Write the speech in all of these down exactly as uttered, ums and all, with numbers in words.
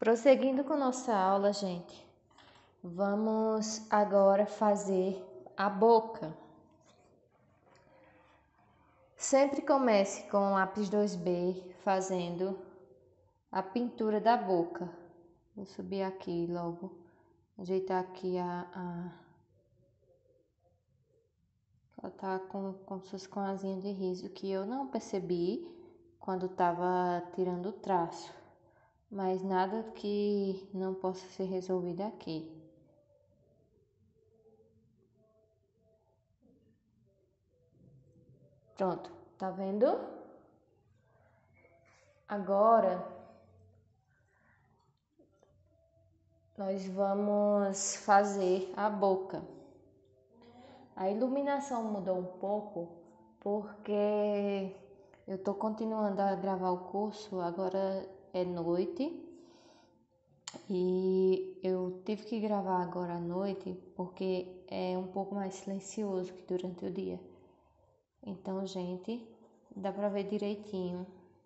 Prosseguindo com nossa aula, gente, vamos agora fazer a boca. Sempre comece com o lápis dois B fazendo a pintura da boca. Vou subir aqui logo, ajeitar aqui a... a... Ela tá com, com suas com asinha de riso que eu não percebi quando estava tirando o traço. Mas nada que não possa ser resolvido aqui. Pronto, tá vendo? Agora, nós vamos fazer a boca. A iluminação mudou um pouco, porque eu tô continuando a gravar o curso, agora é noite. E eu tive que gravar agora à noite porque é um pouco mais silencioso que durante o dia. Então, gente, dá pra ver direitinho.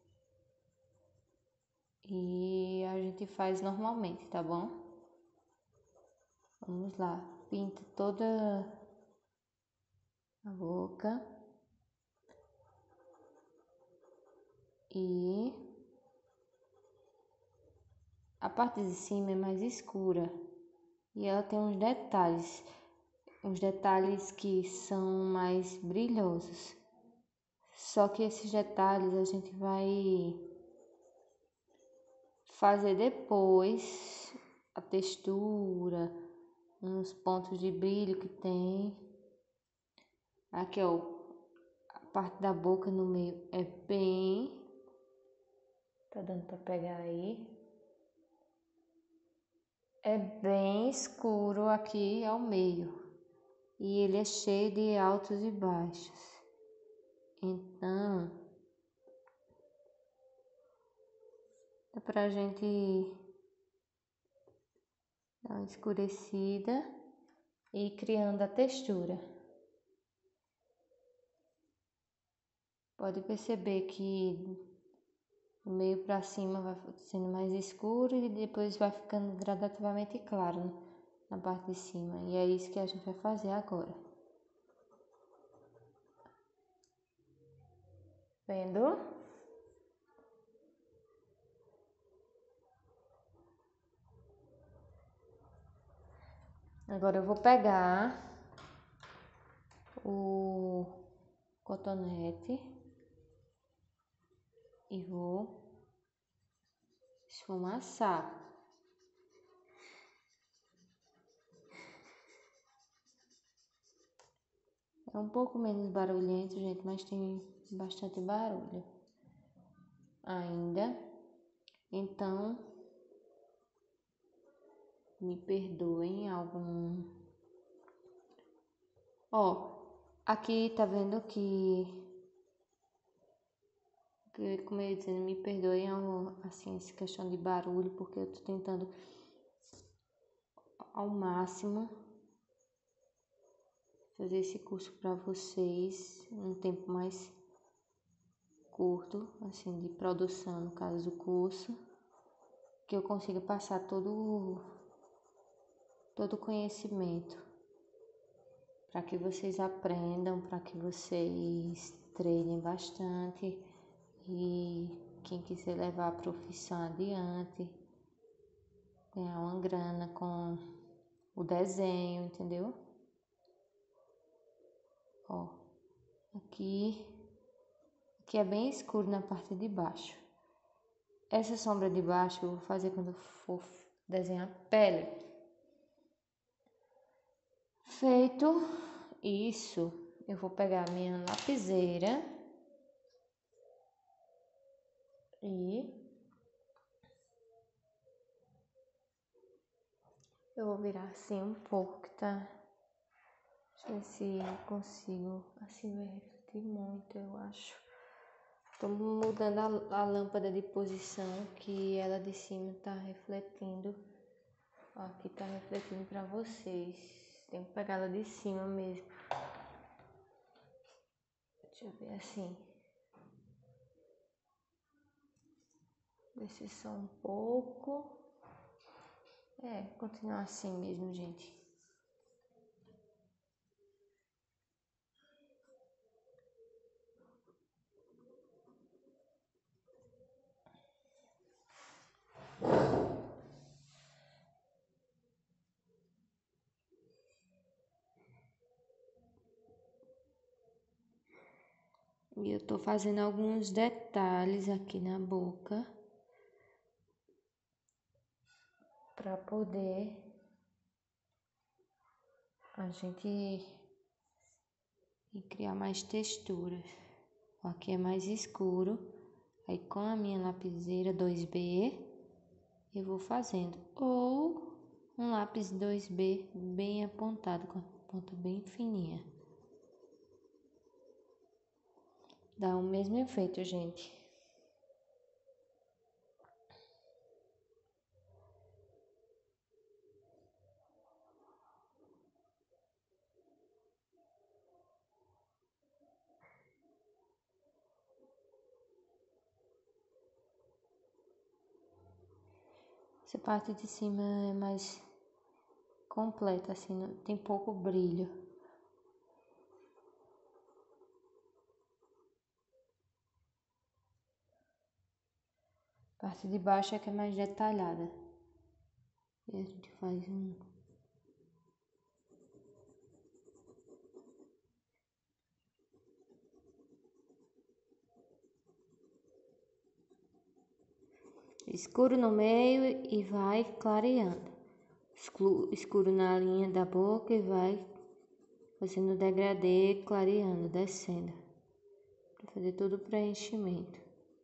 E a gente faz normalmente, tá bom? Vamos lá. Pinta toda a boca. E a parte de cima é mais escura. E ela tem uns detalhes. Uns detalhes que são mais brilhosos. Só que esses detalhes a gente vai fazer depois a textura, uns pontos de brilho que tem. Aqui, ó, a parte da boca no meio é bem... Tá dando pra pegar aí? É bem escuro aqui ao meio. E ele é cheio de altos e baixos. Então, dá pra gente dar uma escurecida e ir criando a textura. Pode perceber que do meio para cima vai sendo mais escuro e depois vai ficando gradativamente claro, né, na parte de cima. E é isso que a gente vai fazer agora. Vendo? Agora eu vou pegar o cotonete e vou esfumaçar. É um pouco menos barulhento, gente, mas tem bastante barulho ainda. Então, me perdoem algum... Ó, aqui tá vendo que... Como eu ia dizendo, me perdoem assim, essa questão de barulho, porque eu tô tentando ao máximo fazer esse curso para vocês em um tempo mais curto, assim, de produção, no caso do curso, que eu consiga passar todo todo o conhecimento, para que vocês aprendam, para que vocês treinem bastante e quem quiser levar a profissão adiante, ganhar uma grana com o desenho, entendeu? Ó, aqui, aqui é bem escuro na parte de baixo. Essa sombra de baixo eu vou fazer quando eu for desenhar a pele. Feito isso, eu vou pegar a minha lapiseira e eu vou virar assim um pouco, que tá... Deixa eu ver se eu consigo, assim vai refletir muito, eu acho. Tô mudando a, a lâmpada de posição, que ela de cima tá refletindo. Ó, aqui tá refletindo pra vocês. Tem que pegar ela de cima mesmo. Deixa eu ver assim. Descer só um pouco. É, continuar assim mesmo, gente. E eu tô fazendo alguns detalhes aqui na boca para poder a gente criar mais texturas. Aqui é mais escuro, aí com a minha lapiseira dois B eu vou fazendo, ou um lápis dois B bem apontado, com a ponta bem fininha. Dá o mesmo efeito, gente. Essa parte de cima é mais completa, assim, tem pouco brilho. A parte de baixo é que é mais detalhada. E a gente faz um... escuro no meio e vai clareando. Escuro na linha da boca e vai fazendo degradê, clareando, descendo. Para fazer todo o preenchimento.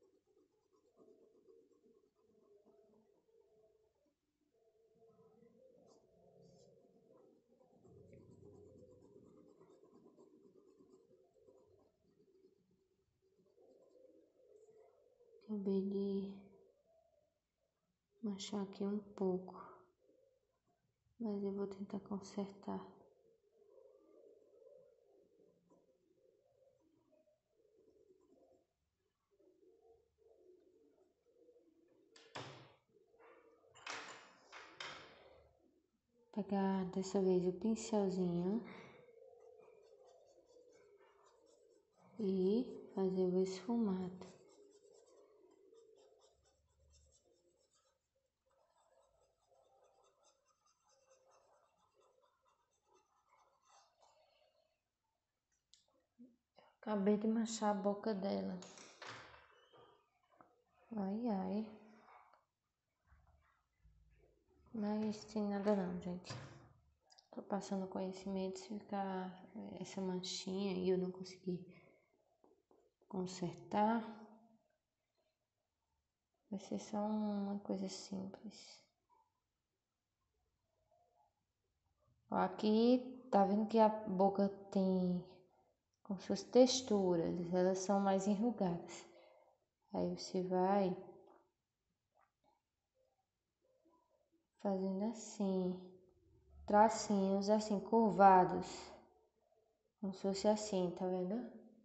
Acabei de manchar aqui um pouco, mas eu vou tentar consertar. Pegar dessa vez o pincelzinho e fazer o esfumado. Acabei de manchar a boca dela. Ai, ai. Mas tem nada não, gente. Tô passando conhecimento, se ficar essa manchinha e eu não conseguir consertar, vai ser só uma coisa simples. Ó, aqui tá vendo que a boca tem com suas texturas, elas são mais enrugadas. Aí você vai fazendo assim, tracinhos assim, curvados, como se fosse assim, tá vendo?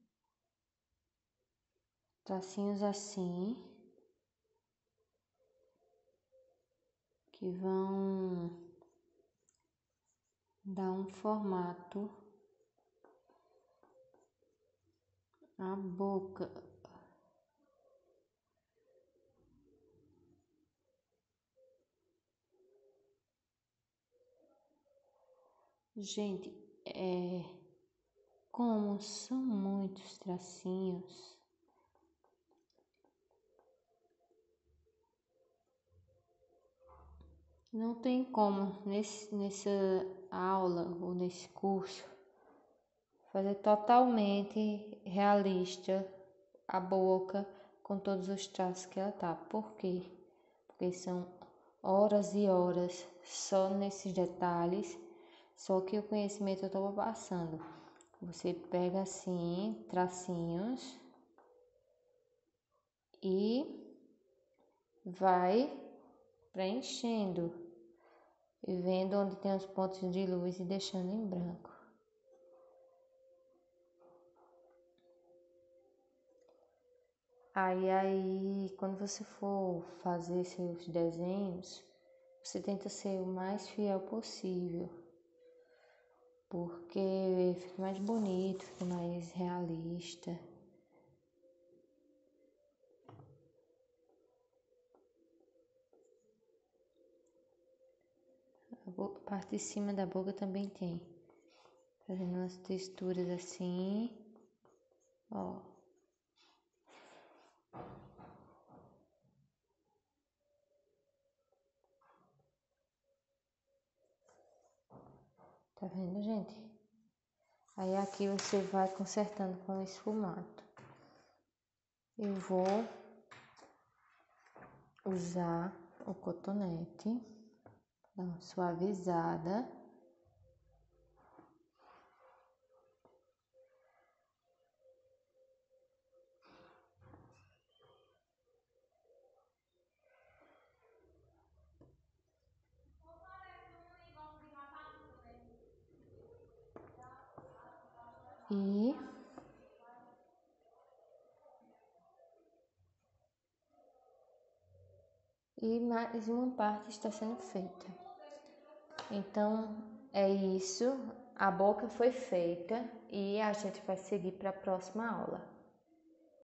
Tracinhos assim, que vão dar um formato à boca. Gente, é, como são muitos tracinhos, não tem como nesse, nessa aula ou nesse curso fazer totalmente realista a boca com todos os traços que ela tá. Por quê? Porque são horas e horas só nesses detalhes, só que o conhecimento eu tô passando. Você pega assim, tracinhos e vai preenchendo e vendo onde tem os pontos de luz e deixando em branco. Aí, aí, quando você for fazer seus desenhos, você tenta ser o mais fiel possível, porque fica mais bonito, fica mais realista. A boca, a parte de cima da boca também tem, fazendo umas texturas assim, ó. Tá vendo, gente? Aí aqui você vai consertando com o esfumato. Eu vou usar o cotonete, dar uma suavizada. E E mais uma parte está sendo feita. Então é isso, a boca foi feita e a gente vai seguir para a próxima aula.